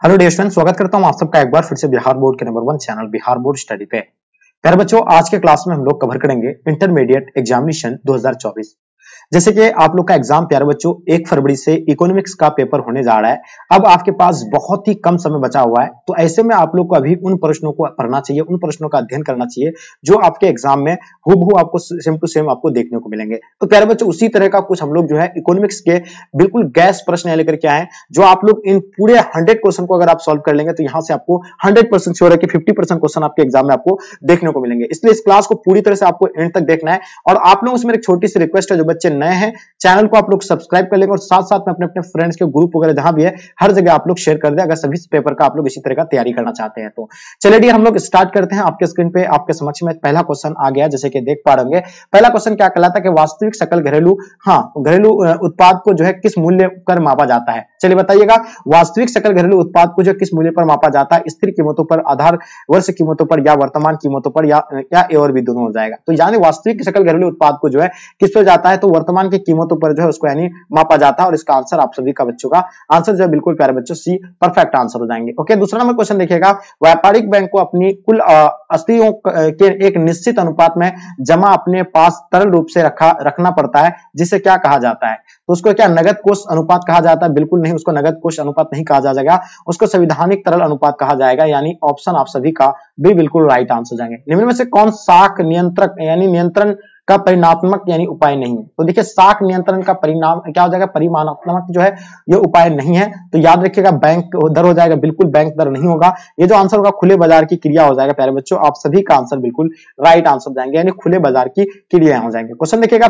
Hello dear student, स्वागत करता हूं आप सबका एक बार फिर से बिहार बोर्ड के number 1 channel Bihar board study पे। प्यारे बच्चों, आज के क्लास में हम लोग कवर करेंगे इंटरमीडिएट एग्जामिनेशन 2024। जैसे कि आप लोग का एग्जाम प्यारे बच्चों 1 फरवरी से इकोनॉमिक्स का पेपर होने जा रहा है। अब आपके पास बहुत ही कम समय बचा हुआ है, तो ऐसे में आप लोग को अभी उन प्रश्नों को पढ़ना चाहिए, उन प्रश्नों का अध्ययन करना चाहिए जो आपके एग्जाम में हूबहू आपको सेम टू सेम आपको देखने को मिलेंगे। तो प्यारे बच्चों, उसी तरह का कुछ हम लोग जो है इकोनॉमिक्स के बिल्कुल गैस प्रश्न लेकर के आए, जो आप लोग इन पूरे 100 क्वेश्चन को अगर आप सॉल्व कर लेंगे तो यहां से आपको 100% श्योर है कि 50% क्वेश्चन आपके एग्जाम में आपको देखने को मिलेंगे। इसलिए इस क्लास को पूरी तरह से आपको एंड तक देखना है। और आप लोगों से मेरी एक छोटी सी रिक्वेस्ट है, जो बच्चे नए हैं चैनल को आप लोग सब्सक्राइब कर लेंगे और साथ साथ में अपने अपने फ्रेंड्स के ग्रुप वगैरह जहां भी है हर जगह आप लोग शेयर कर दें, अगर सभी पेपर का आप लोग इसी तरह का तैयारी करना चाहते हैं। तो चलिए डियर, हम लोग स्टार्ट करते हैं। आपके स्क्रीन पे आपके समक्ष में पहला क्वेश्चन आ गया, जैसे कि देख पा रहे होंगे। पहला क्वेश्चन क्या कहलाता है कि वास्तविक सकल घरेलू घरेलू उत्पाद को जो है किस मूल्य पर मापा जाता है। चलिए बताइएगा, वास्तविक सकल घरेलू उत्पाद को जो किस मूल्य पर मापा जाता है, स्थिर कीमतों पर, आधार वर्ष कीमतों पर, या वर्तमान कीमतों पर, या ए और बी दोनों हो जाएगा। तो यानी वास्तविक सकल घरेलू उत्पाद को जो है किस पर जाता है, तो वर्तमान की कीमतों पर जो है उसको यानी मापा जाता है। और इसका आंसर आप सभी का बच्चों का आंसर जो है बिल्कुल प्यारे बच्चों सी परफेक्ट आंसर हो जाएंगे। ओके, दूसरा नंबर क्वेश्चन देखिएगा, व्यापारिक बैंक को अपनी कुल आस्तियों के एक निश्चित अनुपात में जमा अपने पास तरल रूप से रखना पड़ता है, जिसे क्या कहा जाता है। तो उसको क्या नगद कोष अनुपात कहा जाता है? बिल्कुल नहीं, उसको नगद कोष अनुपात नहीं कहा जाएगा, उसको संविधानिक तरल अनुपात कहा जाएगा। यानी ऑप्शन आप सभी का भी बिल्कुल राइट आंसर जाएंगे। निम्न में से कौन साख नियंत्रक यानी नियंत्रण का परिमाणात्मक यानी उपाय नहीं है? तो देखिए, साख नियंत्रण का परिणाम क्या हो जाएगा, परिमाणात्मक जो है ये उपाय नहीं है। तो याद रखिएगा, बैंक दर हो जाएगा, बिल्कुल बैंक दर नहीं होगा। ये जो आंसर होगा खुले बाजार की क्रिया हो जाएगा। प्यारे बच्चों, आप सभी का आंसर बिल्कुल राइट आंसर जाएंगे, यानी खुले बाजार की क्रिया हो जाएंगे। क्वेश्चन देखिएगा,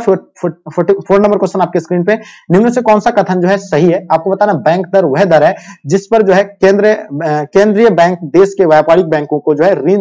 4 नंबर क्वेश्चन आपके स्क्रीन पे। निम्न से कौन सा कथन जो है सही है? आपको बताना, बैंक दर वह दर है जिस पर जो है केंद्रीय बैंक देश के व्यापारिक बैंकों को जो है ऋण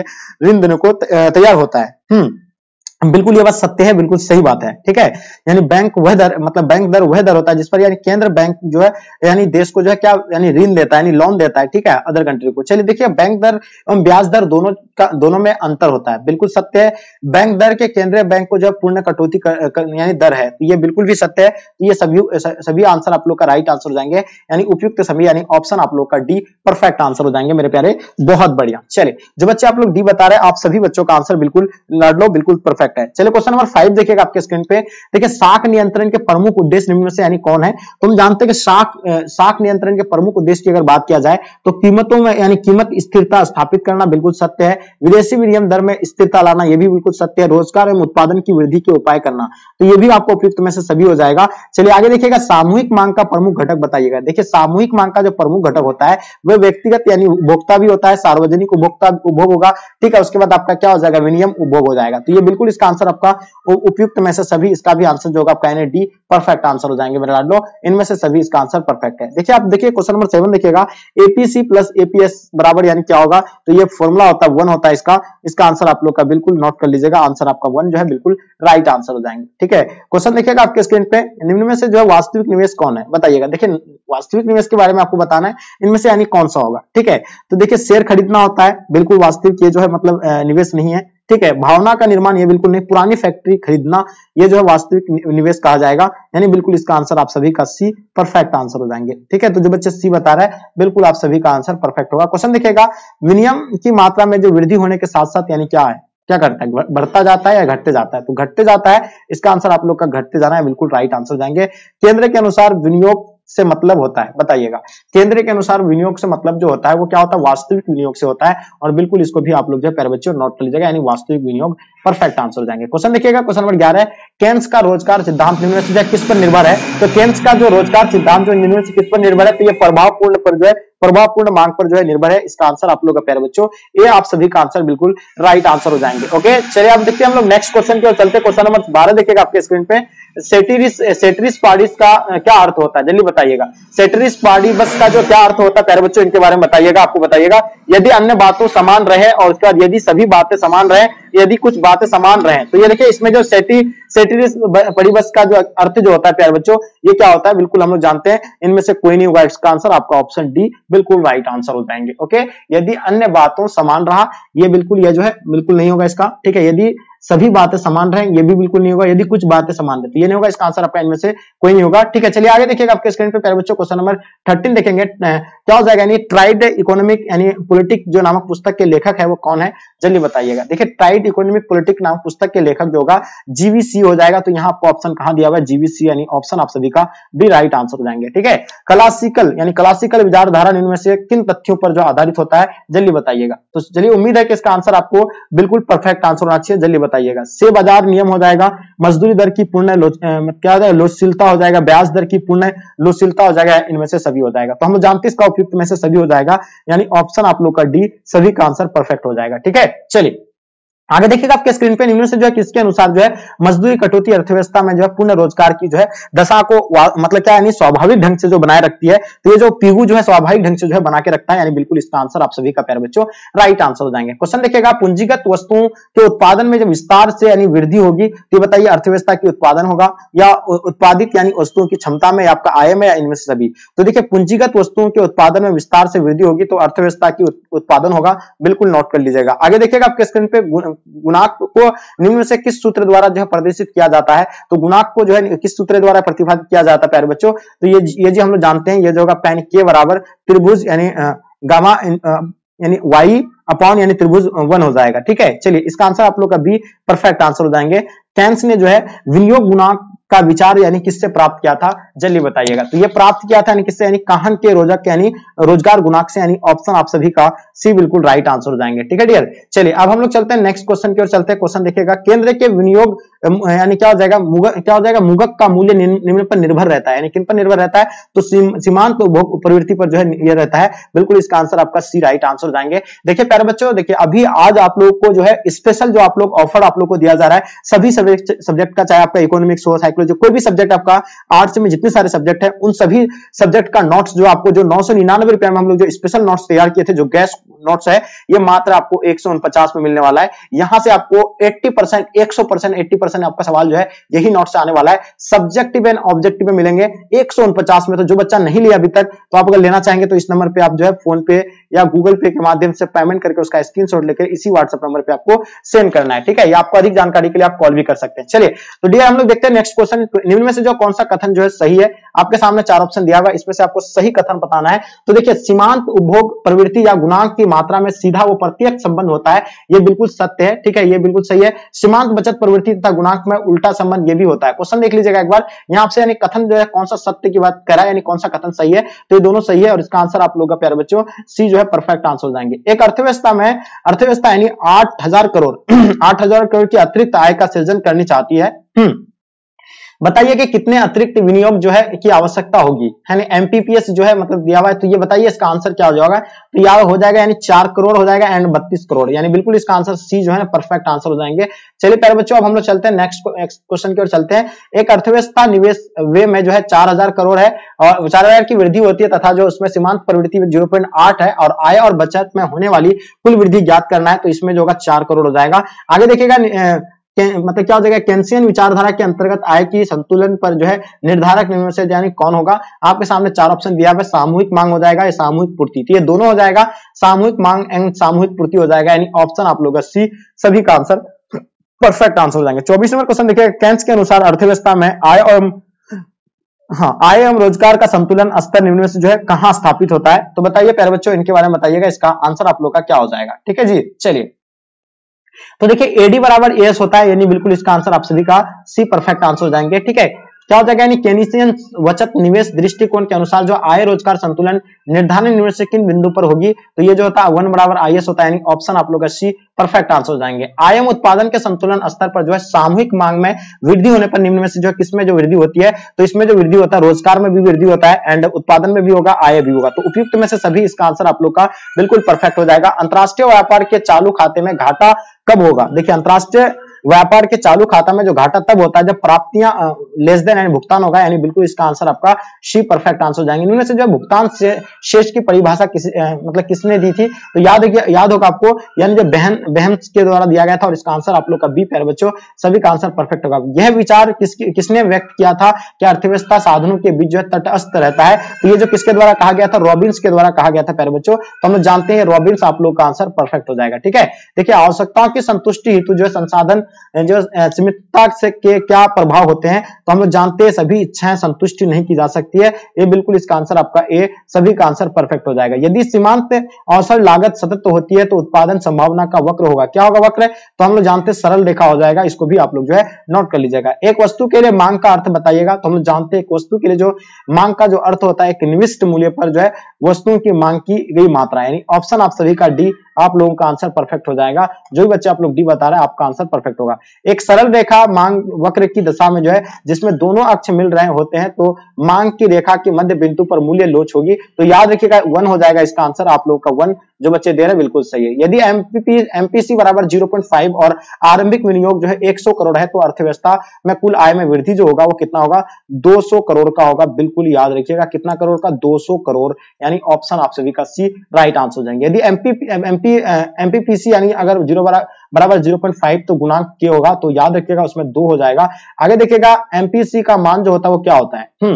देने को तैयार होता है। बिल्कुल ये बात सत्य है, बिल्कुल सही बात है। ठीक है, यानी बैंक वह दर मतलब बैंक दर वह दर होता है जिस पर यानी केंद्र बैंक जो है यानी देश को जो है क्या यानी ऋण देता है, यानी लोन देता है। ठीक है, अदर कंट्री को। चलिए देखिए, बैंक दर एवं ब्याज दर दोनों में अंतर होता है, बिल्कुल सत्य है। बैंक दर के केंद्रीय बैंक को जो पूर्ण कटौती यानी दर है, तो ये बिल्कुल भी सत्य है। तो ये सभी आंसर आप लोग का राइट आंसर हो जाएंगे, यानी उपयुक्त सभी यानी ऑप्शन आप लोग का डी परफेक्ट आंसर हो जाएंगे मेरे प्यारे। बहुत बढ़िया। चलिए, जो बच्चे आप लोग डी बता रहे हैं, आप सभी बच्चों का आंसर बिल्कुल लड़ लो, बिल्कुल परफेक्ट है। चलिए क्वेश्चन नंबर 5 देखिएगा आपके स्क्रीन पे। देखिए, साख नियंत्रण के प्रमुख उद्देश्य निम्न में से यानी कौन है? तो हम जानते हैं कि साख नियंत्रण के प्रमुख उद्देश्य की अगर बात किया जाए तो कीमतों में यानी कीमत स्थिरता स्थापित करना बिल्कुल सत्य है। विदेशी विनिमय दर में स्थिरता लाना यह भी बिल्कुल सत्य है। रोजगार एवं उत्पादन की वृद्धि के उपाय करना, तो यह भी आपको उपयुक्त में से सभी हो जाएगा। चलिए आगे देखिएगा, सामूहिक मांग का प्रमुख घटक बताइएगा। देखिए, सामूहिक मांग का जो प्रमुख घटक होता है वह व्यक्तिगत यानी उपभोक्ता भी होता है, सार्वजनिक उपभोग होगा। ठीक है, उसके बाद आपका क्या हो जाएगा, विनिमय उपभोग हो जाएगा। तो ये बिल्कुल इसका आंसर आपका उपयुक्त में से सभी, इसका भी आंसर जो होगा आपका यानी डी परफेक्ट आंसर हो जाएंगे मेरे लाडलो। इनमें से सभी इसका आंसर परफेक्ट है। देखिए, आप देखिए क्वेश्चन नंबर 7 देखिएगा, एपीसी प्लस एपीएस बराबर यानी क्या होगा? तो ये फॉर्मूला होता है 1 होता है इसका आंसर आप लोग का बिल्कुल नोट कर लीजिएगा। आंसर आपका 1 जो है बिल्कुल राइट आंसर हो जाएंगे। ठीक है, क्वेश्चन देखिएगा आपके स्क्रीन पे, निम्न में से जो है वास्तविक निवेश कौन है? बताइएगा। देखिए, वास्तविक निवेश के बारे में आपको बताना है, इनमें से यानी कौन सा होगा। ठीक है, तो देखिए, शेयर खरीदना होता है, बिल्कुल वास्तविक ये जो है मतलब निवेश नहीं है। ठीक है, भावना का निर्माण ये बिल्कुल नहीं। पुरानी फैक्ट्री खरीदना ये जो है वास्तविक निवेश कहा जाएगा, यानी बिल्कुल इसका आंसर आप सभी का सी परफेक्ट आंसर हो जाएंगे। ठीक है, तो जो बच्चे सी बता रहे हैं बिल्कुल आप सभी का आंसर परफेक्ट होगा। क्वेश्चन देखिएगा, विनिमय की मात्रा में जो वृद्धि होने के साथ साथ यानी क्या है, क्या करता है, बढ़ता जाता है या घटते जाता है? तो घटते जाता है, इसका आंसर आप लोग का घटते जाना है, बिल्कुल राइट आंसर जाएंगे। केंद्र के अनुसार विनियोग से मतलब होता है, बताइएगा। केंद्र के अनुसार विनियोग से मतलब जो होता है वो क्या होता है, वास्तविक विनियोग से होता है। और बिल्कुल इसको भी आप लोग जो है प्यारे बच्चों नोट कर लीजिएगा, यानी वास्तविक विनियोग परफेक्ट आंसर हो जाएंगे। क्वेश्चन देखिएगा, क्वेश्चन नंबर 11 है, केन्स का रोजगार सिद्धांत निम्न में से किस पर निर्भर है? तो केन्स का जो रोजगार सिद्धांत जो निम्न में से किस पर निर्भर है? तो ये प्रभावपूर्ण पर जो है प्रभावपूर्ण मांग पर जो है निर्भर है। इसका आंसर आप लोग का प्यारे बच्चों, ये आप सभी का आंसर बिल्कुल राइट आंसर हो जाएंगे। ओके, चलिए आप देखते हैं हम लोग नेक्स्ट क्वेश्चन की ओर चलते हैं। क्वेश्चन नंबर 12 देखिएगा आपके स्क्रीन पे, सेटरिस पार्डिस का क्या अर्थ होता है? जल्दी बताइएगा। सेटरिस पार्डिबस का जो क्या अर्थ होता है प्यारे बच्चों, इनके बारे में बताइएगा। आपको बताइएगा, यदि अन्य बातों समान रहे और उसके बाद यदि सभी बातें समान रहे, यदि कुछ बातें समान रहे, तो ये देखिए इसमें जो सेटरिस पार्डिबस का जो अर्थ जो होता है प्यारे बच्चों, ये क्या होता है बिल्कुल हम लोग जानते हैं। इनमें से कोई नहीं होगा, इसका आंसर आपका ऑप्शन डी बिल्कुल राइट आंसर हो जाएंगे। ओके, यदि अन्य बातों समान रहा, ये बिल्कुल ये जो है बिल्कुल नहीं होगा इसका। ठीक है, यदि सभी बातें समान रहे, ये भी बिल्कुल नहीं होगा। यदि कुछ बातें समान रहे तो ये नहीं होगा। इसका आंसर आपका इनमें से कोई नहीं होगा। ठीक है, चलिए आगे देखिएगा आपके स्क्रीन पे प्यारे बच्चों क्वेश्चन नंबर 13 देखेंगे। क्या हो जाएगा, यानी ट्राइड इकोनॉमिक यानी पॉलिटिक जो नामक पुस्तक के लेखक है वो कौन है, जल्दी बताइएगा। देखिए ट्राइड इकोनॉमिक पॉलिटिक नामक पुस्तक के लेखक जो होगा जीवीसी हो जाएगा। तो यहाँ आपको ऑप्शन कहां दिया हुआ है, जीवीसी, यानी ऑप्शन आप सभी का भी राइट आंसर हो जाएंगे। ठीक है, क्लासिकल यानी क्लासिकल विचारधारा इनमें से किन तथ्यों पर जो आधारित होता है, जल्दी बताइएगा। तो चलिए उम्मीद है कि इसका आंसर आपको बिल्कुल परफेक्ट आंसर होना चाहिए, जल्दी बताइएगा। से बाजार नियम हो जाएगा, मजदूरी दर की पूर्ण क्या हो जाएगा, लोचशीलता हो जाएगा, ब्याज दर की पूर्ण लोचशीलता हो जाएगा, इनमें से सभी हो जाएगा। तो हम लोग जानते हैं इसका उपयुक्त में से सभी हो जाएगा, यानी ऑप्शन आप लोग का डी सभी का आंसर परफेक्ट हो जाएगा। ठीक है, चलिए आगे देखिएगा आपके स्क्रीन पे निम्न से जो है किसके अनुसार जो है मजदूरी कटौती अर्थव्यवस्था में जो है पूर्ण रोजगार की जो है दशा को मतलब क्या यानी स्वाभाविक ढंग से जो बनाए रखती है। तो ये जो पीगू जो है स्वाभाविक ढंग से जो है बना के रखता है, यानी बिल्कुल इसका आंसर आप सभी का प्यारे बच्चों राइट आंसर हो जाएंगे। क्वेश्चन देखिएगा, पूंजीगत वस्तुओं के उत्पादन में जब विस्तार से यानी वृद्धि होगी तो ये बताइए अर्थव्यवस्था की उत्पादन होगा या उत्पादित यानी वस्तुओं की क्षमता में, आपका आय में, या इनमें से सभी। तो देखिए पूंजीगत वस्तुओं के उत्पादन में विस्तार से वृद्धि होगी तो अर्थव्यवस्था की उत्पादन होगा, बिल्कुल नोट कर लीजिएगा। आगे देखिएगा आपके स्क्रीन पे गुणांक को निम्न में से किस सूत्र द्वारा जो है प्रदर्शित किया जाता है। तो गुणांक को जो है किस सूत्र द्वारा प्रतिपादित किया जाता है प्यारे बच्चों, तो ये जो हम लोग जानते हैं, ये जो होगा tan k बराबर त्रिभुज यानी गामा यानी y अपॉन यानी त्रिभुज 1 हो जाएगा। ठीक है, चलिए इसका आंसर आप लोग का बी परफेक्ट आंसर हो जाएंगे। कैंस ने जो है विनियोग गुणांक का विचार यानी किससे प्राप्त किया था, जल्दी बताइएगा। तो ये प्राप्त किया था यानी किससे, यानी काहन के रोजक यानी रोजगार गुणांक से, यानी ऑप्शन आप सभी का सी बिल्कुल राइट आंसर हो जाएंगे। ठीक है डियर, चलिए अब हम लोग चलते हैं नेक्स्ट क्वेश्चन की ओर चलते हैं। क्वेश्चन देखिएगा, केंद्र के विनियोग यानी क्या हो जाएगा, क्या हो जाएगा, मुगक का मूल्य निम्न पर निर्भर रहता है, यानी किन पर निर्भर रहता है, तो सीमांत उपभोग प्रवृत्ति पर जो है ये रहता है, बिल्कुल इसका आंसर आपका सी राइट आंसर हो जाएंगे। देखिए प्यारे बच्चों, देखिए अभी आज आप लोग को जो है स्पेशल जो आप लोग ऑफर आप लोग को दिया जा रहा है सभी सब्जेक्ट का, चाहे आपका इकोनॉमिक्स हो, साइकोलॉजी, कोई भी सब्जेक्ट आपका आर्ट्स में जितने सारे सब्जेक्ट है उन सभी सब्जेक्ट का नोट्स जो आपको जो 999 रुपए में हम लोग जो स्पेशल नोट्स तैयार किए थे, जो गैस नोट्स है, ये मात्र आपको 149 में मिलने वाला है। यहां से आपको 80% 100% 80% आपका सवाल जो है यही नोट्स से आने वाला है। सब्जेक्टिव एंड ऑब्जेक्टिव में मिलेंगे 149 में। तो जो बच्चा नहीं लिया अभी तक, तो आप अगर लेना चाहेंगे तो इस नंबर पे आप जो है फोन पे या गूगल पे के माध्यम से पेमेंट करके उसका स्क्रीनशॉट लेकर इसी व्हाट्सएप नंबर पे आपको सेंड करना है। ठीक है, या आपको अधिक जानकारी के लिए आप कॉल भी कर सकते हैं। चलिए तो डियर हम लोग देखते हैं नेक्स्ट क्वेश्चन। निम्न में से जो कौन सा कथन जो है सही है, आपके सामने 4 ऑप्शन दिया हुआ है, इसमें से आपको सही कथन बताना है। तो देखिए सीमांत उपभोग प्रवृत्ति या गुणांक की मात्रा में सीधा वो प्रत्यक्ष संबंध होता है, ये बिल्कुल सत्य है। ठीक है, ये बिल्कुल सही है। सीमांत बचत प्रवृत्ति तथा गुणांक में उल्टा संबंध ये भी होता है। क्वेश्चन देख लीजिएगा एक बार यहाँ से, यानी कथन जो है कौन सा सत्य की बात कर रहा है, यानी कौन सा कथन सही है, तो ये दोनों सही है और इसका आंसर आप लोगों का प्यारे बच्चों सी जो है परफेक्ट आंसर हो जाएंगे। एक अर्थव्यवस्था यानी 8000 करोड़ 8000 करोड़ की अतिरिक्त आय का सृजन करनी चाहती है। बताइए कि कितने अतिरिक्त विनियोग जो है की आवश्यकता होगी, यानी एमपीपीएस जो है मतलब दिया हुआ है। तो ये बताइए इसका आंसर क्या हो जाएगा, तो यह हो जाएगा यानी 4 करोड़ हो जाएगा एंड 32 करोड़, यानी बिल्कुल इसका आंसर सी जो है ना परफेक्ट आंसर हो जाएंगे। चलिए प्यारे बच्चों अब हम लोग चलते हैं नेक्स्ट क्वेश्चन की ओर चलते हैं। एक अर्थव्यवस्था निवेश वे में जो है 4000 करोड़ है और 4000 की वृद्धि होती है तथा जो उसमें सीमांत प्रवृत्ति 0.8 है और आय और बचत में होने वाली कुल वृद्धि ज्ञात करना है, तो इसमें जो होगा 4 करोड़ हो जाएगा। आगे देखिएगा मतलब क्या हो जाएगा, केंसियन विचारधारा के अंतर्गत आय की संतुलन पर जो है निर्धारक निम्न से यानी कौन होगा। आपके सामने 4 ऑप्शन दिया है, सामूहिक मांग हो जाएगा या सामूहिक पूर्ति, तो ये दोनों हो जाएगा, सामूहिक मांग एंड सामूहिक पूर्ति हो जाएगा, यानी ऑप्शन आप लोग का सी सभी का आंसर परफेक्ट आंसर हो जाएंगे। 24 नंबर क्वेश्चन देखिए, केंस के अनुसार अर्थव्यवस्था में आय एवं रोजगार का संतुलन स्तर निम्न में से जो है कहां स्थापित होता है। तो बताइए प्यारे बच्चों इनके बारे में बताइएगा, इसका आंसर आप लोग का क्या हो जाएगा। ठीक है जी, चलिए तो देखिए एडी बराबर एस होता है, यानी बिल्कुल इसका आंसर आप सभी का सी परफेक्ट आंसर हो जाएंगे। ठीक है, क्या हो जाएगा, यानी केनीसियन बचत निवेश दृष्टिकोण के अनुसार जो आय रोजगार संतुलन निर्धारण निवेश से किन बिंदु पर होगी, तो ये जो होता है 1 बराबर आईएस होता है, यानी ऑप्शन आप लोग का सी परफेक्ट आंसर हो जाएंगे। आय एवं उत्पादन के संतुलन स्तर पर जो है सामूहिक मांग में वृद्धि होने पर निम्न में से जो है किसमें जो वृद्धि होती है, तो इसमें जो वृद्धि होता है रोजगार में भी वृद्धि होता है एंड उत्पादन में भी होगा, आय भी होगा, तो उपयुक्त में से सभी इसका आंसर आप लोग का बिल्कुल परफेक्ट हो जाएगा। अंतरराष्ट्रीय व्यापार के चालू खाते में घाटा कब होगा, देखिए अंतरराष्ट्रीय व्यापार के चालू खाता में जो घाटा तब होता है जब प्राप्तियां लेस देन यानी भुगतान होगा, यानी बिल्कुल इसका आंसर आपका सी परफेक्ट आंसर हो जाएंगे। इनमें से जो भुगतान से शेष की परिभाषा मतलब किसने दी थी, तो याद होगा आपको, यानी जो बहन के द्वारा दिया गया था और इसका आंसर आप लोग का बी प्यारे बच्चों सभी का आंसर परफेक्ट होगा। यह विचार किसने व्यक्त किया था कि अर्थव्यवस्था साधनों के बीच जो है तटस्थ रहता है, तो ये जो किसके द्वारा कहा गया था, रॉबिन्स के द्वारा कहा गया था प्यारे बच्चों, तो हम लोग जानते हैं रॉबिन्स आप लोग का आंसर परफेक्ट हो जाएगा। ठीक है, देखिए आवश्यकताओं की संतुष्टि हेतु जो है संसाधन जो सीमितता से के क्या प्रभाव होते हैं, तो हम लोग जानते हैं सभी इच्छाएं संतुष्टि नहीं की जा सकती है। ये बिल्कुल इसका आंसर आपका ए, सभी का आंसर परफेक्ट हो जाएगा। यदि सीमांत अवसर लागत सतत होती है तो उत्पादन संभावना का वक्र होगा। क्या होगा वक्र? तो हम लोग जानते हैं सरल रेखा हो जाएगा। इसको भी आप लोग जो है नोट कर लीजिएगा। एक वस्तु के लिए मांग का अर्थ बताइएगा। तो हम लोग जानते हैं एक वस्तु के लिए जो मांग का जो अर्थ होता है, एक निविष्ट मूल्य पर जो है वस्तुओं की मांग की गई मात्रा, यानी ऑप्शन आप सभी का डी, आप लोगों का आंसर परफेक्ट हो जाएगा। जो भी बच्चे आप लोग डी बता रहे हैं आपका आंसर परफेक्ट होगा। एक सरल रेखा मांग वक्र की दशा में जो है जिसमें दोनों अक्ष मिल रहे होते हैं तो मांग की रेखा के मध्य बिंदु पर मूल्य लोच होगी। तो याद रखिएगा 1 हो जाएगा इसका आंसर। आप लोगों का 1 जो बच्चे दे रहे हैं बिल्कुल सही है। यदि एमपीसी बराबर 0.5 और आरंभिक विनियोग जो है 100 करोड़ है तो अर्थव्यवस्था में कुल आय में वृद्धि जो होगा वो कितना होगा? 200 करोड़ का होगा। बिल्कुल याद रखिएगा कितना करोड़ का? 200 करोड़, यानी ऑप्शन आप सभी का सी राइट आंसर हो जाएंगे। यदि एमपीपीसी यानी अगर 0 बराबर 0.5 तो गुणांक के होगा तो याद रखिएगा उसमें 2 हो जाएगा। आगे देखिएगा एमपीसी का मान जो होता है वो क्या होता है?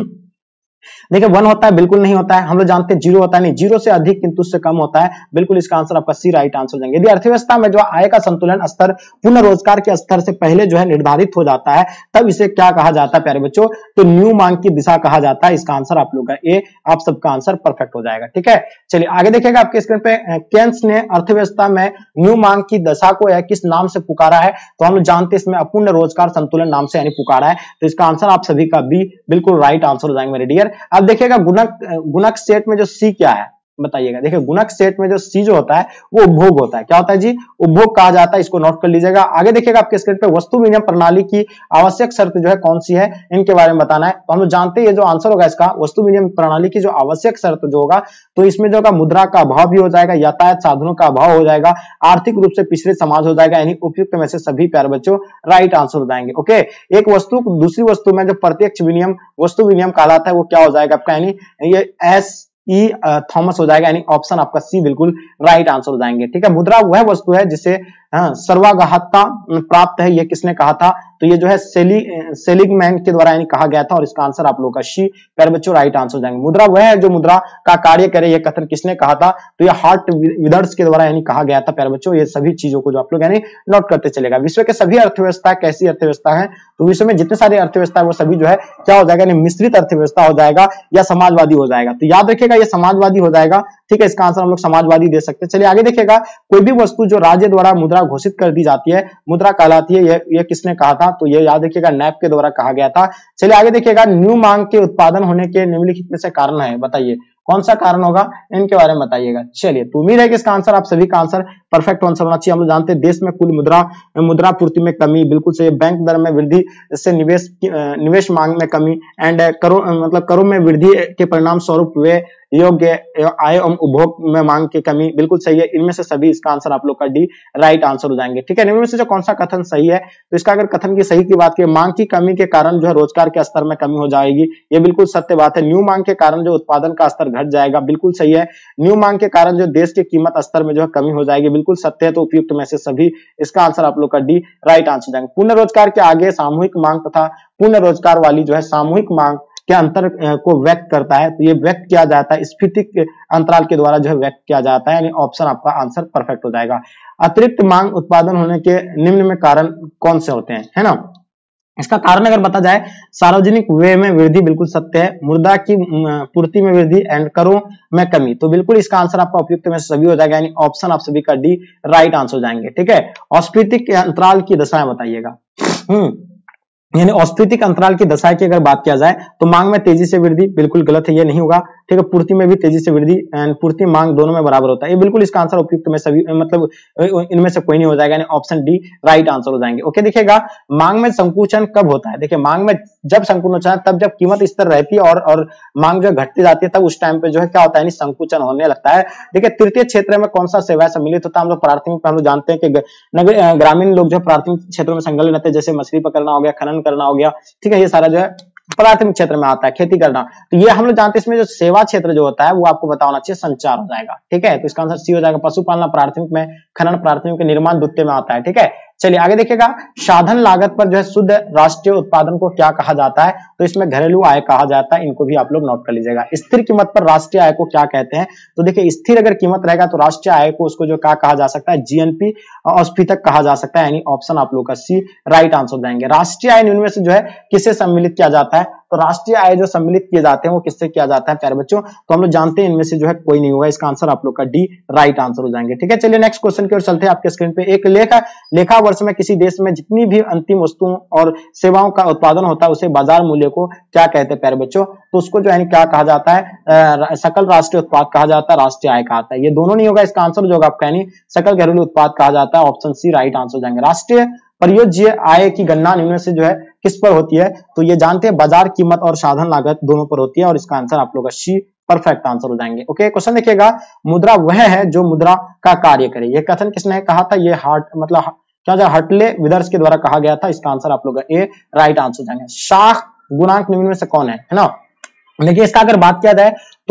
देखिए 1 होता है, बिल्कुल नहीं होता है। हम लोग जानते हैं 0 होता है, नहीं 0 से अधिक किंतु उससे कम होता है। बिल्कुल इसका आंसर आपका सी राइट आंसर हो जाएंगे। यदि अर्थव्यवस्था में जो आय का संतुलन स्तर पूर्ण रोजगार के स्तर से पहले जो है निर्धारित हो जाता है तब इसे क्या कहा जाता है प्यारे बच्चों? तो न्यू मांग की दिशा कहा जाता है। इसका आंसर आप लोग का ए, आप सबका आंसर परफेक्ट हो जाएगा। ठीक है, चलिए आगे देखिएगा आपके स्क्रीन पे केन्स ने अर्थव्यवस्था में न्यू मांग की दशा को किस नाम से पुकारा है? तो हम लोग जानते हैं इसमें अपूर्ण रोजगार संतुलन नाम से यानी पुकारा है। तो इसका आंसर आप सभी का बी बिल्कुल राइट आंसर हो जाएंगे मेरे डियर। अब देखिएगा गुणक सेट में जो सी क्या है बताइएगा। देखिए गुणक सेट में जो सी जो होता है वो उपभोग होता है। क्या होता है जी? उपभोग कहा जाता है। इसको नोट कर लीजिएगा। आगे देखिएगा आपके स्क्रीन पे वस्तु विनिमय प्रणाली की आवश्यक शर्त जो है कौन सी है, इनके बारे में बताना है। तो हम लोग जानते हैं ये जो आंसर होगा इसका वस्तु विनिमय प्रणाली की जो आवश्यक शर्त जो होगा तो इसमें जो होगा मुद्रा का अभाव भी हो जाएगा, यातायात साधनों का अभाव हो जाएगा, आर्थिक रूप से पिछड़े समाज हो जाएगा, यानी उपयुक्त में से सभी प्यारे बच्चों राइट आंसर हो जाएंगे। ओके, एक वस्तु दूसरी वस्तु में जो प्रत्यक्ष विनिमय वस्तु विनिमय कहलाता है वो क्या हो जाएगा आपका? यानी ये एस ई थॉमस हो जाएगा, यानी ऑप्शन आपका सी बिल्कुल राइट आंसर हो जाएंगे। ठीक है, मुद्रा वह वस्तु है जिसे सर्वाग्राह्यता प्राप्त है। ये किसने कहा था? तो ये जो है सेलिगमैन के द्वारा यानी कहा गया था और इसका आंसर आप लोगों का सी प्यारे बच्चों राइट आंसर हो जाएंगे। मुद्रा वह है जो मुद्रा का कार्य करे, ये कथन किसने कहा था? तो ये हार्ट विदर्स के द्वारा यानी कहा गया था प्यारे बच्चों। ये सभी चीजों को जो आप लोग यानी नोट करते चलेगा। विश्व के सभी अर्थव्यवस्था कैसी अर्थव्यवस्था है? तो विश्व में जितने सारे अर्थव्यवस्था है वो सभी जो है क्या हो जाएगा? यानी मिश्रित अर्थव्यवस्था हो जाएगा या समाजवादी हो जाएगा। तो याद रखिएगा ये समाजवादी हो जाएगा। ठीक है, इसका आंसर हम लोग समाजवादी दे सकते हैं। चलिए आगे देखिएगा कोई भी वस्तु जो राज्य द्वारा मुद्रा घोषित कर दी जाती है मुद्रा कहलाती है। ये किसने कहा था? तो ये याद रखिएगा नैप के द्वारा कहा गया था। चलिए आगे देखिएगा न्यू मांग के उत्पादन होने के निम्नलिखित में से कारण है, बताइए कौन सा कारण होगा? इनके बारे में बताइएगा। चलिए तो उम्मीद है कि इसका आंसर आप सभी का आंसर परफेक्ट आंसर होना चाहिए। हम लोग जानते हैं देश में कुल मुद्रा पूर्ति में कमी, बिल्कुल सही। बैंक दर में वृद्धि से निवेश मांग में कमी एंड करों में वृद्धि के परिणाम स्वरूप वे योग्य आय एवं उपभोग में मांग की कमी, बिल्कुल सही है। इनमें से सभी इसका आंसर आप लोग का डी राइट आंसर हो जाएंगे। ठीक है, इनमें से जो कौन सा कथन सही है? तो इसका अगर कथन की सही की बात करें, मांग की कमी के कारण जो है रोजगार के स्तर में कमी हो जाएगी, ये बिल्कुल सत्य बात है। न्यू मांग के कारण जो उत्पादन का स्तर घट जाएगा, बिल्कुल सही है। न्यू मांग के कारण जो देश के कीमत स्तर में जो है कमी हो जाएगी, बिल्कुल सत्य है। तो उपयुक्त में से सभी इसका आंसर आप लोग का डी राइट आंसर हो जाएंगे। पूर्ण रोजगार के आगे सामूहिक मांग तथा पूर्ण रोजगार वाली जो है सामूहिक मांग के अंतर को व्यक्त करता है। तो ये व्यक्त किया जाता है स्फीतिक अंतराल के द्वारा जो है व्यक्त किया जाता है, यानी ऑप्शन आपका आंसर परफेक्ट हो जाएगा। अतिरिक्त मांग उत्पादन होने के निम्न में कारण कौन से होते हैं, है ना? इसका कारण अगर बता जाए, सार्वजनिक व्यय में वृद्धि, बिल्कुल सत्य है। मुद्रा की पूर्ति में वृद्धि एंड करों में कमी, तो बिल्कुल इसका आंसर आपका उपयुक्त में सभी हो जाएगा, यानी ऑप्शन आप सभी का डी राइट आंसर हो जाएंगे। ठीक है, औस्फीतिक अंतराल की दशाएं बताइएगा। यानी औस्फीतिक अंतराल की दशा की अगर बात किया जाए तो मांग में तेजी से वृद्धि, बिल्कुल गलत है, ये नहीं होगा। ठीक है, पूर्ति में भी तेजी से वृद्धि एंड पूर्ति मांग दोनों में बराबर होता है, ये बिल्कुल इसका आंसर उपयुक्त में सभी मतलब इनमें से कोई नहीं हो जाएगा, यानी ऑप्शन डी राइट आंसर हो जाएंगे। ओके, देखिएगा मांग में संकुचन कब होता है? देखिए मांग में जब संकुचन होता है तब जब कीमत स्थिर रहती है और मांग जो घटती जाती है तब उस टाइम पे जो है क्या होता है, संकुचन होने लगता है। देखिए तृतीय क्षेत्र में कौन सा सेवा सम्मिलित होता है? हम लोग प्राथमिक में हम लोग जानते हैं कि ग्रामीण लोग जो प्राथमिक क्षेत्रों में संलग्न रहते हैं, जैसे मछली पकड़ना हो गया, खनन करना हो गया। ठीक है, ये सारा जो है प्राथमिक क्षेत्र में आता है, खेती करना। तो ये हम लोग जानते हैं इसमें जो सेवा क्षेत्र जो होता है वो आपको बताना चाहिए संचार हो जाएगा। ठीक है, तो इसका आंसर सी हो जाएगा। पशुपालना प्राथमिक में, खनन प्राथमिक में, निर्माण द्वितीय में आता है। ठीक है, चलिए आगे देखिएगा, साधन लागत पर जो है शुद्ध राष्ट्रीय उत्पादन को क्या कहा जाता है? तो इसमें घरेलू आय कहा जाता है, इनको भी आप लोग नोट कर लीजिएगा। स्थिर कीमत पर राष्ट्रीय आय को क्या कहते हैं? तो देखिए स्थिर अगर कीमत रहेगा तो राष्ट्रीय आय को उसको जो क्या कहा जा सकता है? जीएनपी औसफीतक कहा जा सकता है, यानी ऑप्शन आप लोग का सी राइट आंसर जाएंगे। राष्ट्रीय आय इनमें से जो है किसे सम्मिलित किया जाता है? तो राष्ट्रीय आय जो सम्मिलित किए जाते हैं वो किससे किया जाता है प्यारे बच्चों? तो हम लोग जानते हैं इनमें से जो है कोई नहीं होगा, इसका आंसर आप लोग का डी राइट आंसर हो जाएंगे। ठीक है, चलिए नेक्स्ट क्वेश्चन की ओर चलते हैं। आपके स्क्रीन पे एक लेखा वर्ष में किसी देश में जितनी भी अंतिम वस्तुओं और सेवाओं का उत्पादन होता है उसे बाजार मूल्य को क्या कहते हैं प्यारे बच्चों? तो उसको जो है क्या कहा जाता है? सकल राष्ट्रीय उत्पाद कहा जाता है, राष्ट्रीय आय कहा जाता है। ये दोनों नहीं होगा, इसका आंसर जो होगा आपका यानी सकल घरेलू उत्पाद कहा जाता है, ऑप्शन सी राइट आंसर हो जाएंगे। राष्ट्रीय परियोज्य आय की गणना निम्न से जो है किस पर होती है? तो ये जानते हैं बाजार कीमत और साधन लागत दोनों पर होती है, और इसका आंसर आप लोग का सी परफेक्ट आंसर हो जाएंगे। ओके, क्वेश्चन देखिएगा, मुद्रा वह है जो मुद्रा का कार्य करे। ये कथन किसने कहा था? ये हर्टले विदर्स के द्वारा कहा गया था, इसका आंसर आप लोग का ए राइट आंसर हो जाएंगे। शाख गुणांक निम्न में से कौन है ना? देखिए इसका अगर बात किया जाए तो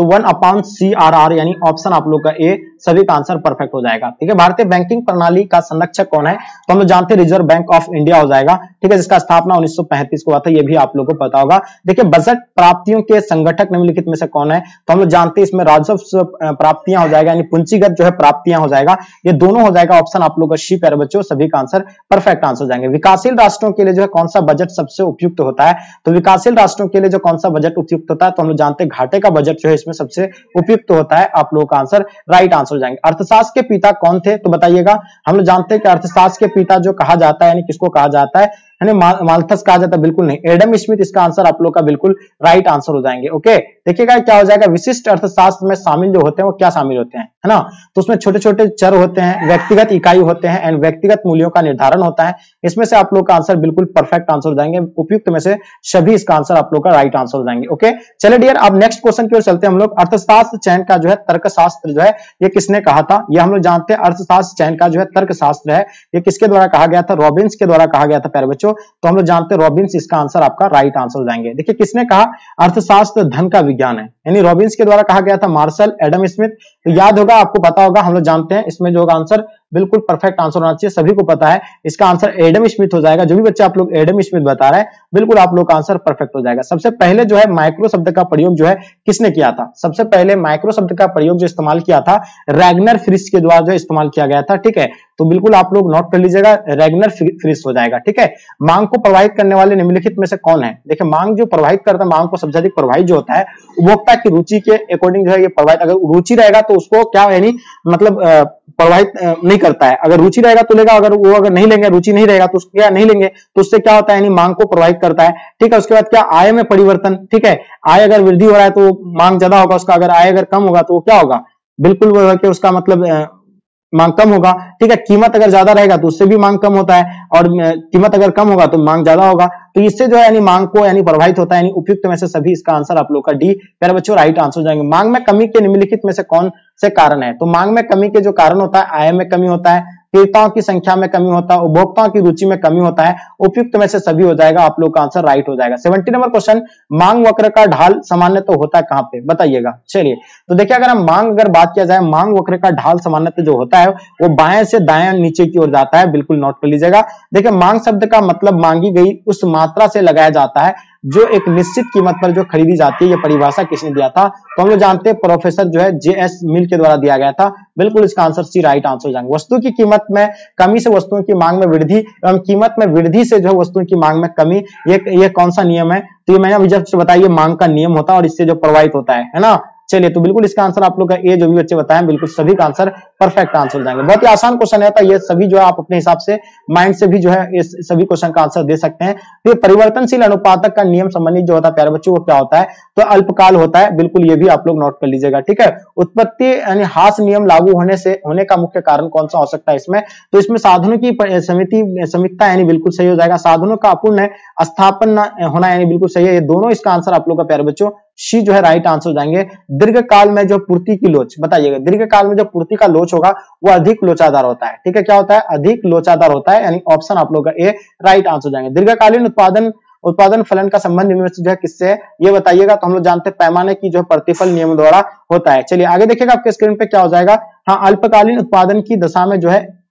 1/CRR यानी ऑप्शन आप लोग का ए सभी का आंसर परफेक्ट हो जाएगा। ठीक है, भारतीय बैंकिंग प्रणाली का संरक्षक कौन है? तो हम लोग जानते हैं रिजर्व बैंक ऑफ इंडिया हो जाएगा। ठीक है, जिसका स्थापना 1935 को हुआ था, ये भी आप लोगों को पता होगा। देखिए बजट प्राप्तियों के संगठक निम्नलिखित में से कौन है? तो हम लोग जानते हैं इसमें राजस्व प्राप्तियां हो जाएगा, यानी पूंजीगत जो है प्राप्तियां हो जाएगा, ये दोनों हो जाएगा ऑप्शन आप लोग का सी प्यारे बच्चों, सभी का आंसर परफेक्ट आंसर हो जाएंगे। विकासशील राष्ट्रों के लिए जो है कौन सा बजट सबसे उपयुक्त होता है? तो विकासशील राष्ट्रों के लिए जो कौन सा बजट उपयुक्त होता है? तो हम लोग जानते हैं घाटे का बजट जो है इसमें सबसे उपयुक्त होता है, आप लोगों का आंसर राइट आंसर हो जाएंगे। अर्थशास्त्र के पिता कौन थे? तो बताइएगा। हम लोग जानते हैं कि अर्थशास्त्र के पिता जो कहा जाता है यानी किसको कहा जाता है? माल्थस कहा जाता है? बिल्कुल नहीं, एडम स्मिथ इसका आंसर आप लोग का बिल्कुल राइट आंसर हो जाएंगे। ओके, देखिएगा क्या हो जाएगा, विशिष्ट अर्थशास्त्र में शामिल जो होते हैं वो क्या शामिल होते हैं, है ना? तो उसमें छोटे छोटे चर होते हैं, व्यक्तिगत इकाई होते हैं एंड व्यक्तिगत मूल्यों का निर्धारण होता है। इसमें से आप लोग का आंसर बिल्कुल परफेक्ट आंसर हो जाएंगे, उपयुक्त में से सभी इसका आंसर आप लोग का राइट आंसर हो जाएंगे। ओके, चलिए डियर अब नेक्स्ट क्वेश्चन की ओर चलते हैं हम लोग। अर्थशास्त्र चयन का जो है तर्कशास्त्र जो है ये किसने कहा था? ये हम लोग जानते हैं अर्थशास्त्र चयन का जो है तर्कशास्त्र है, ये किसके द्वारा कहा गया था? रॉबिन्स के द्वारा कहा गया था प्यारे बच्चों। तो हम लोग जानते हैं रॉबिन्स, इसका आंसर आपका राइट आंसर हो जाएंगे। देखिए किसने कहा? अर्थशास्त्र धन का विज्ञान है, यानी रॉबिन्स के द्वारा कहा गया था, मार्शल एडम स्मिथ। तो याद होगा, आपको पता होगा, हम लोग जानते हैं इसमें जो होगा आंसर बिल्कुल परफेक्ट आंसर होना चाहिए, सभी को पता है इसका आंसर एडम स्मिथ हो जाएगा। जो भी बच्चे आप लोग एडम स्मिथ बता रहे हैं बिल्कुल आप लोग का आंसर परफेक्ट हो जाएगा। सबसे पहले जो है माइक्रो शब्द का प्रयोग जो है किसने किया था? सबसे पहले माइक्रो शब्द का प्रयोग जो इस्तेमाल किया था रैगनर फ्रिश के द्वारा जो इस्तेमाल किया गया था। ठीक है, तो बिल्कुल आप लोग नोट कर लीजिएगा, रैगनर फ्रिश हो जाएगा। ठीक है, मांग को प्रभावित करने वाले निम्नलिखित में से कौन है? देखिए मांग जो प्रभावित करता है, मांग को सबसे अधिक प्रभावित जो होता है उपभोक्ता की रुचि के अकॉर्डिंग जो है ये प्रभावित, अगर रुचि रहेगा तो उसको क्या यानी मतलब प्रभावित नहीं करता है। अगर रुचि रहेगा तो लेगा, अगर नहीं लेंगे, रुचि नहीं रहेगा तो उसको क्या नहीं लेंगे, तो उससे क्या होता है यानी मांग को प्रभावित करता है। ठीक है, उसके बाद क्या? आय में परिवर्तन। ठीक है, आय अगर वृद्धि हो रहा है तो मांग ज्यादा होगा उसका, अगर आय अगर कम होगा तो क्या होगा? बिल्कुल वो है कि उसका मतलब मांग कम होगा। ठीक है, कीमत अगर ज्यादा रहेगा तो उससे भी मांग कम होता है, और कीमत अगर कम होगा तो मांग ज्यादा होगा। तो इससे जो है यानी मांग को यानी प्रभावित होता है, यानी उपयुक्त में से सभी इसका आंसर आप लोग का डी प्यारे बच्चों राइट आंसर हो जाएंगे। मांग में कमी के निम्नलिखित में से कौन से कारण है? तो मांग में कमी के जो कारण होता है, आय में कमी होता है, क्रेताओं की संख्या में कमी होता है, उपभोक्ताओं की रुचि में कमी होता है, उपयुक्त में से सभी हो जाएगा, आप लोग का आंसर राइट हो जाएगा। 70 नंबर क्वेश्चन, मांग वक्र का ढाल सामान्यतः तो होता है कहां पे? बताइएगा। चलिए तो देखिए, अगर हम मांग अगर बात किया जाए, मांग वक्र का ढाल सामान्यतः जो होता है वो बाएं से दाएं नीचे की ओर जाता है, बिल्कुल नोट कर लीजिएगा। देखिए मांग शब्द का मतलब मांगी गई उस मात्रा से लगाया जाता है जो एक निश्चित कीमत पर जो खरीदी जाती है। ये परिभाषा किसने दिया था? तो हम लोग जानते हैं प्रोफेसर जो है JS मिल के द्वारा दिया गया था, बिल्कुल इसका आंसर सी राइट आंसर हो जाएगा। वस्तु की कीमत में कमी से वस्तुओं की मांग में वृद्धि एवं कीमत में वृद्धि से जो वस्तुओं की मांग में कमी, ये कौन सा नियम है? तो ये मैंने अभी जस्ट बताइए, मांग का नियम होता है और इससे जो प्रभावित होता है ना। चलिए तो बिल्कुल इसका आंसर आप लोग का ए, जो भी बच्चे बताएं बिल्कुल सभी का आंसर परफेक्ट आंसर हो जाएंगे। बहुत ही आसान क्वेश्चन है, ये सभी जो है आप अपने हिसाब से माइंड से भी जो है इस सभी क्वेश्चन का आंसर दे सकते हैं। तो परिवर्तनशील अनुपातक का नियम संबंधित जो होता है प्यारे बच्चों वो क्या होता है? तो अल्पकाल होता है, बिल्कुल ये भी आप लोग नोट कर लीजिएगा। ठीक है, उत्पत्ति यानी हास नियम लागू होने का मुख्य कारण कौन सा हो सकता है इसमें? तो इसमें साधनों की समीक्षा यानी बिल्कुल सही हो जाएगा। साधनों का अपूर्ण स्थापन होना यानी बिल्कुल सही है, ये दोनों इसका आंसर आप लोग का प्यारे बच्चों सी जो है राइट आंसर हो जाएंगे। दीर्घ काल में जो पूर्ति की लोच, बताइएगा दीर्घ काल में जो पूर्ति का लोच होगा वो अधिक लोचादार होता है। ठीक है, क्या होता है? अधिक लोचादार होता है, यानी ऑप्शन आप लोग का ए राइट आंसर हो जाएंगे। दीर्घकालीन उत्पादन फलन का संबंध इनमें से जो है किससे है ये बताइएगा। तो हम लोग जानते हैं पैमाने की जो प्रतिफल नियम द्वारा होता है। चलिए आगे देखिएगा, आपके स्क्रीन पे क्या हो जाएगा। हाँ, अल्पकालीन उत्पादन की दशा में जो है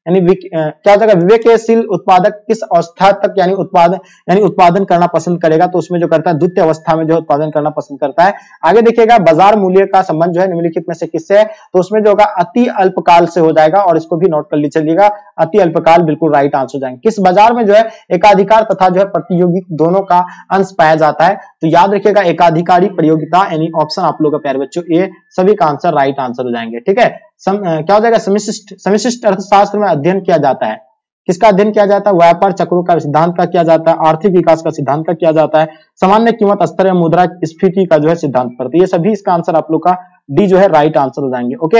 यानी क्या हो जाएगा, विवेकशील उत्पादक किस अवस्था तक यानी उत्पादन करना पसंद करेगा, तो उसमें जो करता है द्वितीय अवस्था में जो उत्पादन करना पसंद करता है। आगे देखिएगा बाजार मूल्य का संबंध जो है निम्नलिखित में से किससे है, तो उसमें जो होगा अति अल्पकाल से हो जाएगा, और इसको भी नोट कर लीजिएगा, अति अल्पकाल बिल्कुल राइट आंसर हो जाएंगे। किस बाजार में जो है एकाधिकार तथा जो है प्रतियोगी दोनों का अंश पाया जाता है, तो याद रखिएगा एकाधिकारी प्रतियोगिता, यानी ऑप्शन आप लोगों का प्यारे बच्चों ए सभी का आंसर राइट आंसर हो जाएंगे। ठीक है, क्या हो जाएगा, समष्टि अर्थशास्त्र में अध्ययन किया जाता है, किसका अध्ययन किया जाता है, व्यापार चक्रों का सिद्धांत का किया जाता है, आर्थिक विकास का सिद्धांत का किया जाता है, सामान्य कीमत स्तर या मुद्रा स्फीति का जो है सिद्धांत पर, तो ये सभी इसका आंसर आप लोग का डी जो है राइट आंसर हो जाएंगे। ओके,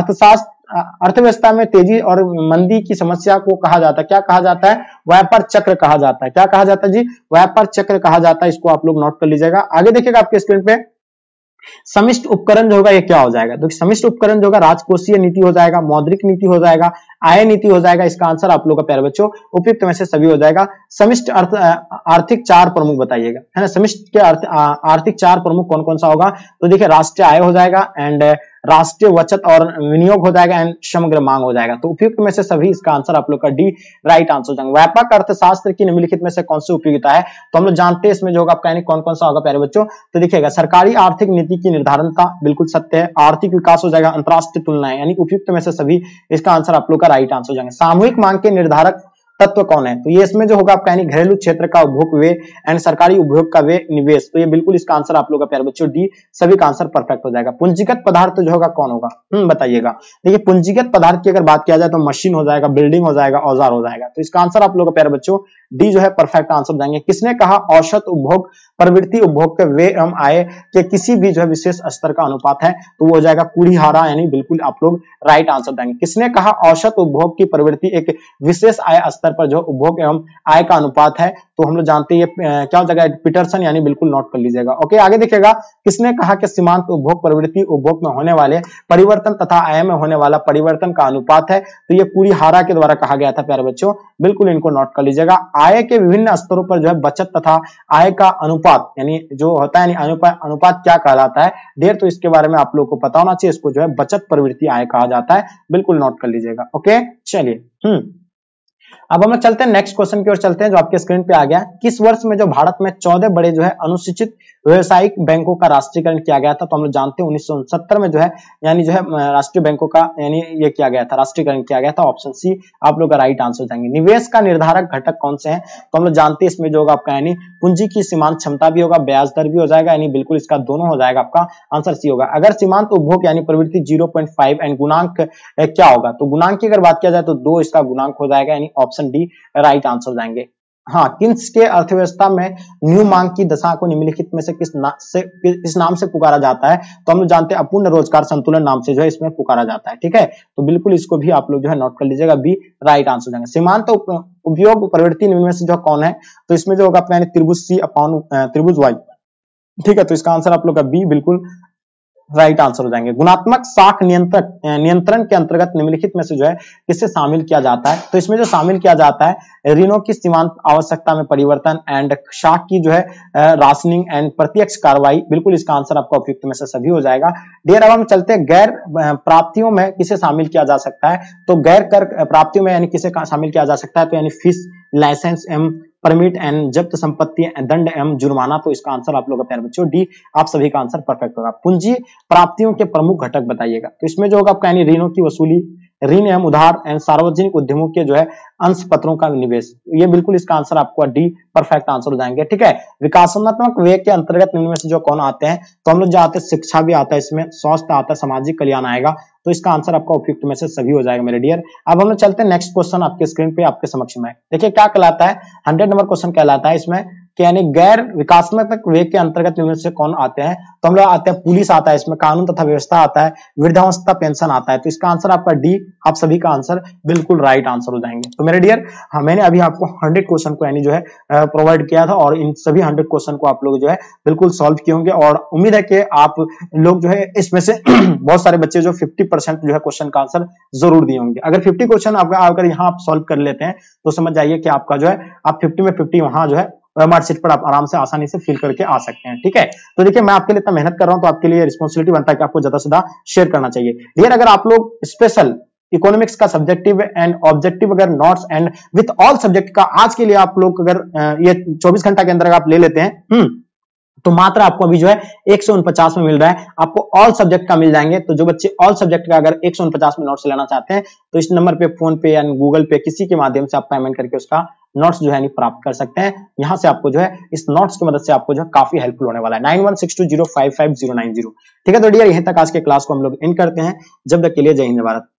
अर्थव्यवस्था में तेजी और मंदी की समस्या को कहा जाता है, क्या कहा जाता है, व्यापार चक्र कहा जाता है। क्या कहा जाता है जी, व्यापार चक्र कहा जाता है, इसको आप लोग नोट कर लीजिएगा। आगे देखिएगा आपके स्क्रीन पे समिष्ट उपकरण जो होगा ये क्या हो जाएगा, तो समिष्ट उपकरण जो होगा राजकोषीय नीति हो जाएगा, मौद्रिक नीति हो जाएगा, आय नीति हो जाएगा। इसका आंसर आप लोग का प्यारे बच्चों उपयुक्त में से सभी हो जाएगा। समिष्ट आर्थिक चार प्रमुख बताइएगा, है ना, समिष्ट के आर्थिक चार प्रमुख कौन कौन सा होगा, तो देखिए राष्ट्रीय आय हो जाएगा, एंड राष्ट्रीय बचत और विनियोग हो जाएगा, एंड समग्र मांग हो जाएगा। तो उपयुक्त में से सभी इसका आंसर आप लोग का डी राइट आंसर हो जाएगा। व्यापक अर्थशास्त्र की निम्नलिखित में से कौन सी उपयोगिता है, तो हम लोग जानते हैं इसमें जो होगा आपका कौन कौन सा होगा प्यारे बच्चों, तो देखिएगा सरकारी आर्थिक नीति की निर्धारणता बिल्कुल सत्य है, आर्थिक विकास हो जाएगा, अंतरराष्ट्रीय तुलनाएं, यानी उपयुक्त में से सभी इसका आंसर आप लोग का राइट आंसर हो जाएंगे। सामूहिक मांग के निर्धारक तत्व कौन है, तो ये इसमें जो होगा आपका घरेलू क्षेत्र का उपभोग व्यय एंड सरकारी उपभोग का व्यय निवेश, तो ये बिल्कुल इसका आंसर आप लोग का प्यारे बच्चों डी सभी का आंसर परफेक्ट हो जाएगा। पूंजीगत पदार्थ जो होगा कौन होगा, बताइएगा। देखिए पूंजीगत पदार्थ की अगर बात किया जाए तो मशीन हो जाएगा, बिल्डिंग हो जाएगा, औजार हो जाएगा, तो इसका आंसर आप लोग का प्यारे बच्चों डी जो है परफेक्ट आंसर जाएंगे। किसने कहा औसत उपभोग प्रवृत्ति उपभोग के व्यय एवं आय के किसी भी जो है विशेष स्तर का अनुपात है, तो वो हो जाएगा कुड़ीहारा, यानी बिल्कुल आप लोग राइट आंसर देंगे। किसने कहा औसत उपभोग की प्रवृत्ति एक विशेष आय स्तर पर जो उपभोग एवं आय का अनुपात है, तो हम लोग जानते हैं ये क्या हो जाएगा, पीटरसन, यानी बिल्कुल नोट कर लीजिएगा। ओके, आगे देखिएगा किसने कहा कि सीमांत उपभोग प्रवृत्ति उपभोग में होने वाले परिवर्तन तथा आय में होने वाला परिवर्तन का अनुपात है, तो ये कुड़ीहारा के द्वारा कहा गया था प्यारे बच्चों, बिल्कुल इनको नोट कर लीजिएगा। आय के विभिन्न स्तरों पर जो है बचत तथा आय का अनुपात यानी जो होता है, अनुपात क्या कहलाता है देर, तो इसके बारे में आप लोग को पता होना चाहिए, इसको जो है बचत प्रवृत्ति आय कहा जाता है, बिल्कुल नोट कर लीजिएगा। ओके, चलिए अब हम चलते हैं नेक्स्ट क्वेश्चन की ओर चलते हैं जो आपके स्क्रीन पे आ गया। किस वर्ष में जो भारत में 14 बड़े जो है अनुसूचित व्यवसायिक बैंकों का राष्ट्रीयकरण किया गया था, तो हम लोग जानते हैं 1969 में जो है यानी जो है राष्ट्रीय बैंकों का यानी ये किया गया था, राष्ट्रीयकरण किया गया था। ऑप्शन सी आप लोग का राइट आंसर हो जाएंगे। निवेश का निर्धारक घटक कौन से हैं, तो हम लोग जानते हैं इसमें जो होगा आपका यानी पूंजी की सीमांत क्षमता भी होगा, ब्याज दर भी हो जाएगा, यानी बिल्कुल इसका दोनों हो जाएगा, आपका आंसर सी होगा। अगर सीमांत उपभोग यानी प्रवृत्ति 0.5 एंड गुणांक क्या होगा, तो गुणांक की अगर बात किया जाए तो 2 इसका गुणांक हो जाएगा, यानी ऑप्शन डी राइट आंसर जाएंगे। हाँ, किन्स के अर्थव्यवस्था में न्यू मांग की दशा को निम्नलिखित में से किस नाम से पुकारा जाता है, तो हम लोग जानते हैं अपूर्ण रोजगार संतुलन नाम से जो है इसमें पुकारा जाता है। ठीक है, तो बिल्कुल इसको भी आप लोग जो है नोट कर लीजिएगा, बी राइट आंसर जाएंगे। सीमांत उपयोग प्रवृत्ति निम्न में से जो कौन है, तो इसमें जो होगा अपना त्रिभुज सी अपॉन त्रिभुज वाई। ठीक है, तो इसका आंसर आप लोग का बी बिल्कुल राइट आंसर हो जाएंगे। गुणात्मक साख नियंत्रण के अंतर्गत निम्नलिखित में से जो है किससे शामिल किया जाता है, तो इसमें जो शामिल किया जाता है ऋणों की सीमांत आवश्यकता में परिवर्तन एंड साख की जो है राशनिंग एंड प्रत्यक्ष कार्रवाई, बिल्कुल इसका आंसर आपका उपयुक्त में से सभी हो जाएगा। डियर, अब हम चलते हैं गैर प्राप्तियों में किसे शामिल किया जा सकता है, तो गैर कर प्राप्तियों में यानी किसे शामिल किया जा सकता है, तो यानी फीस, लाइसेंस एवं परमिट एंड जब्त संपत्ति, दंड एवं जुर्माना, तो इसका आंसर आप लोगों का प्यारे बच्चों डी आप सभी का आंसर परफेक्ट होगा। पूंजी प्राप्तियों के प्रमुख घटक बताइएगा, तो इसमें जो होगा आपका यानी ऋणों की वसूली, ऋण एवं उधार एंड सार्वजनिक उद्यमों के जो है अंश पत्रों का निवेश, ये बिल्कुल इसका आंसर आपको डी परफेक्ट आंसर हो जाएंगे। ठीक है, विकासात्मक व्यय के अंतर्गत निम्न में से जो कौन आते हैं, तो हम लोग जो आते हैं शिक्षा भी आता है, इसमें स्वास्थ्य आता है, सामाजिक कल्याण आएगा, तो इसका आंसर आपका उपयुक्त में से सभी हो जाएगा मेरे डियर। अब हम लोग चलते हैं नेक्स्ट क्वेश्चन आपके स्क्रीन पे आपके समक्ष में। देखिए क्या कहलाता है, 100 नंबर क्वेश्चन कहलाता है इसमें कि यानी गैर विकासात्मक व्यय के अंतर्गत निम्न से कौन आते हैं, तो हम लोग आते हैं पुलिस आता है, इसमें कानून तथा व्यवस्था आता है, वृद्धावस्था पेंशन आता है, तो इसका आंसर आपका डी आप सभी का आंसर बिल्कुल राइट आंसर हो जाएंगे। तो मेरे डियर हाँ, मैंने अभी आपको 100 क्वेश्चन को यानी जो है प्रोवाइड किया था और इन सभी 100 क्वेश्चन को आप लोग जो है बिल्कुल सॉल्व किए होंगे और उम्मीद है कि आप लोग जो है इसमें से बहुत सारे बच्चे जो 50% जो है क्वेश्चन का आंसर जरूर दिए होंगे। अगर 50 क्वेश्चन अगर यहाँ आप सॉल्व कर लेते हैं तो समझ जाइए कि आपका जो है आप 50 में 50 वहां जो है मार्कशीट पर आप आराम से आसानी से फिल करके आ सकते हैं। ठीक है, तो देखिए मैं आपके लिए इतना मेहनत कर रहा हूं तो आपके लिए रिस्पॉन्सिबिलिटी बनता है कि आपको ज्यादा से ज्यादा शेयर करना चाहिए। डियर, अगर आप लोग स्पेशल इकोनॉमिक्स का सब्जेक्टिव एंड ऑब्जेक्टिव अगर notes and with all subject का आज के लिए आप लोग अगर ये 24 घंटा के अंदर आप ले लेते हैं तो मात्र आपको अभी जो है 149 में मिल रहा है। आपको ऑल सब्जेक्ट का मिल जाएंगे। तो जो बच्चे ऑल सब्जेक्ट का अगर 149 में नोट्स लेना चाहते हैं तो इस नंबर पे फोन पे या गूगल पे किसी के माध्यम से आप पेमेंट करके उसका नोट्स जो है प्राप्त कर सकते हैं। यहां से आपको जो है इस नोट्स की मदद से आपको जो है काफी हेल्पफुल होने वाला है। 9162055090। ठीक है, तो डियर यहीं तक आज के क्लास को हम लोग एंड करते हैं। जब तक के लिए जय हिंद भारत।